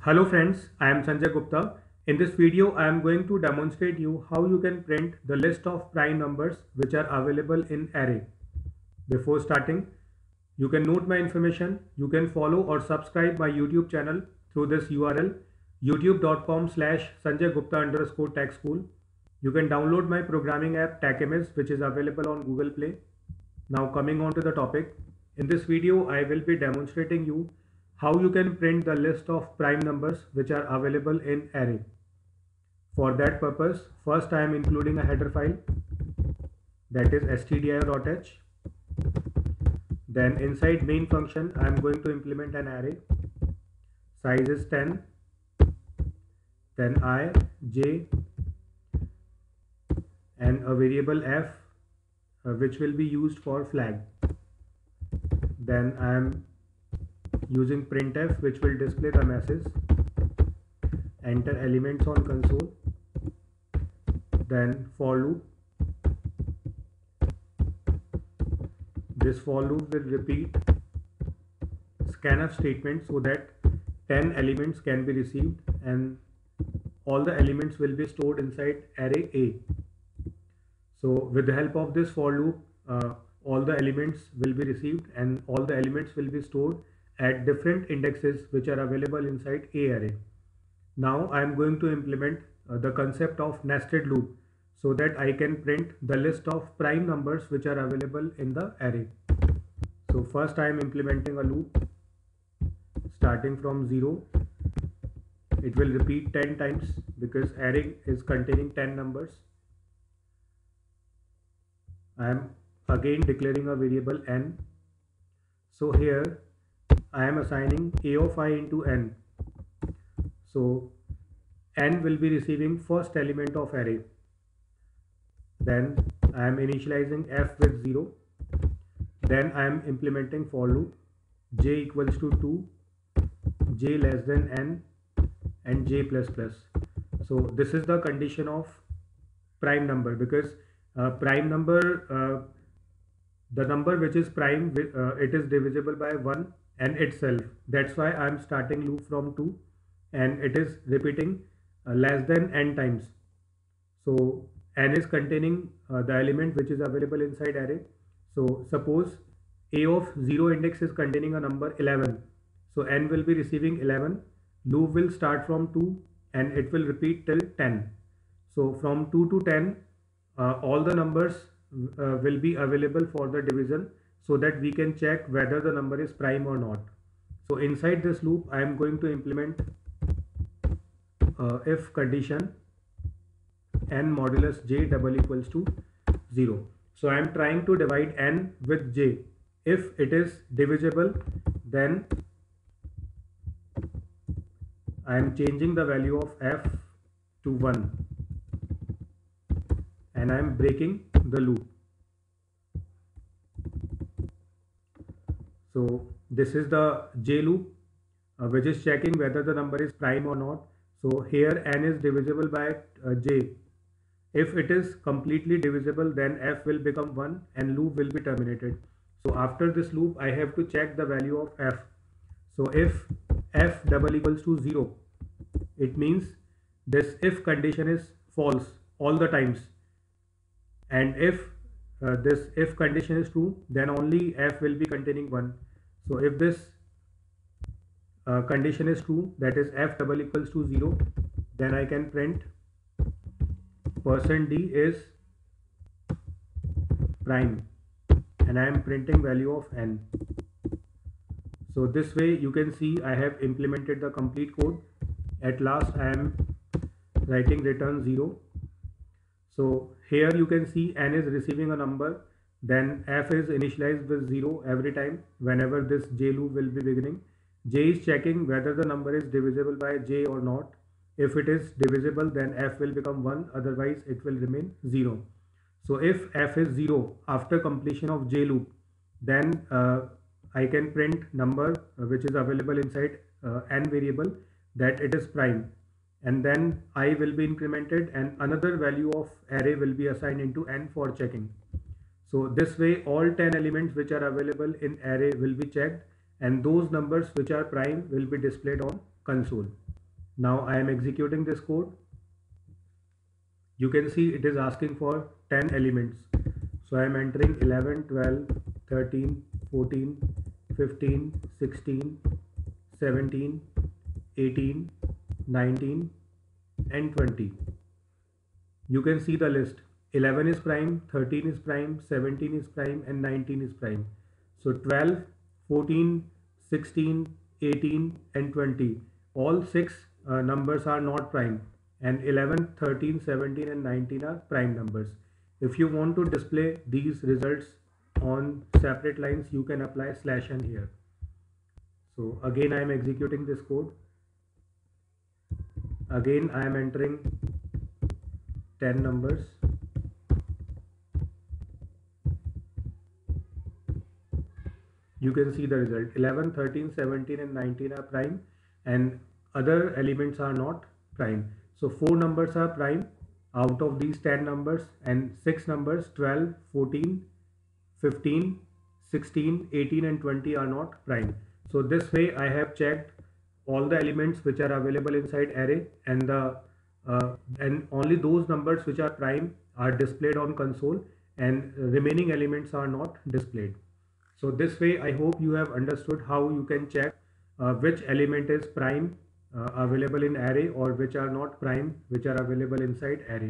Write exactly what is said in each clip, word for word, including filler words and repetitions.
Hello friends, I am Sanjay Gupta. In this video, I am going to demonstrate you how you can print the list of prime numbers which are available in array. Before starting, you can note my information. You can follow or subscribe my YouTube channel through this U R L youtube.com slash Sanjay Gupta underscore tech school. You can download my programming app TechMS which is available on Google Play. Now coming on to the topic, in this video I will be demonstrating you how you can print the list of prime numbers which are available in array. For that purpose, first I am including a header file, that is stdio.h. Then inside main function I am going to implement an array. Size is ten. Then I, j, and a variable f uh, which will be used for flag. Then I am using printf which will display the message. Enter elements on console. Then for loop. This for loop will repeat scanf statement so that ten elements can be received and all the elements will be stored inside array A. So with the help of this for loop, uh, all the elements will be received and all the elements will be stored at different indexes which are available inside A array. Now I am going to implement uh, the concept of nested loop so that I can print the list of prime numbers which are available in the array. So first I am implementing a loop starting from zero. It will repeat ten times because array is containing ten numbers. I am again declaring a variable n. So here I am assigning a of I into n. So n will be receiving first element of array. Then I am initializing f with zero. Then I am implementing for loop j equals to two, j less than n, and j plus plus. So this is the condition of prime number because uh, prime number, uh, the number which is prime, uh, it is divisible by one and itself. That's why I am starting loop from two and it is repeating uh, less than n times. So n is containing uh, the element which is available inside array. So suppose a of zero index is containing a number eleven. So n will be receiving eleven. Loop will start from two and it will repeat till ten. So from two to ten, uh, all the numbers uh, will be available for the division so that we can check whether the number is prime or not. So inside this loop, I am going to implement uh, if condition n modulus j double equals to zero. So I am trying to divide n with j. If it is divisible, then I am changing the value of f to one and I am breaking the loop. So this is the j loop uh, which is checking whether the number is prime or not. So here n is divisible by uh, j. If it is completely divisible, then f will become one and loop will be terminated. So after this loop, I have to check the value of f. So if f double equals to zero, it means this if condition is false all the times. And if uh, this if condition is true, then only f will be containing one. So if this uh, condition is true, that is f double equals to zero, then I can print percent d is prime and I am printing value of n. So this way you can see I have implemented the complete code. At last I am writing return zero. So here you can see n is receiving a number, then f is initialized with zero every time whenever this j loop will be beginning. J is checking whether the number is divisible by j or not. If it is divisible, then f will become one, otherwise it will remain zero. So if f is zero after completion of j loop, then uh, I can print number uh, which is available inside uh, n variable, that it is prime, and then I will be incremented and another value of array will be assigned into n for checking. So this way all ten elements which are available in array will be checked and those numbers which are prime will be displayed on console. Now I am executing this code. You can see it is asking for ten elements. So I am entering eleven, twelve, thirteen, fourteen, fifteen, sixteen, seventeen, eighteen, nineteen and twenty. You can see the list. eleven is prime, thirteen is prime, seventeen is prime and nineteen is prime. So twelve, fourteen, sixteen, eighteen and twenty, all six uh, numbers are not prime, and eleven, thirteen, seventeen and nineteen are prime numbers. If you want to display these results on separate lines, you can apply slash n here. So again I am executing this code. Again I am entering ten numbers. You can see the result. eleven, thirteen, seventeen and nineteen are prime and other elements are not prime. So four numbers are prime out of these ten numbers, and six numbers, twelve, fourteen, fifteen, sixteen, eighteen and twenty are not prime. So this way I have checked all the elements which are available inside array, and the uh, and only those numbers which are prime are displayed on console, and remaining elements are not displayed. So this way I hope you have understood how you can check uh, which element is prime uh, available in array, or which are not prime which are available inside array.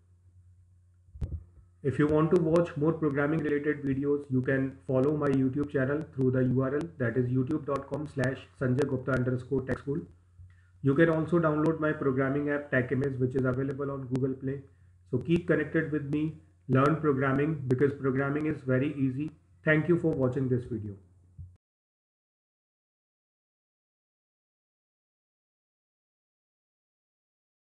If you want to watch more programming related videos, you can follow my YouTube channel through the U R L, that is youtube dot com slash sanjay gupta underscore tech school. You can also download my programming app TechImage, which is available on Google Play. So keep connected with me, learn programming, because programming is very easy. Thank you for watching this video.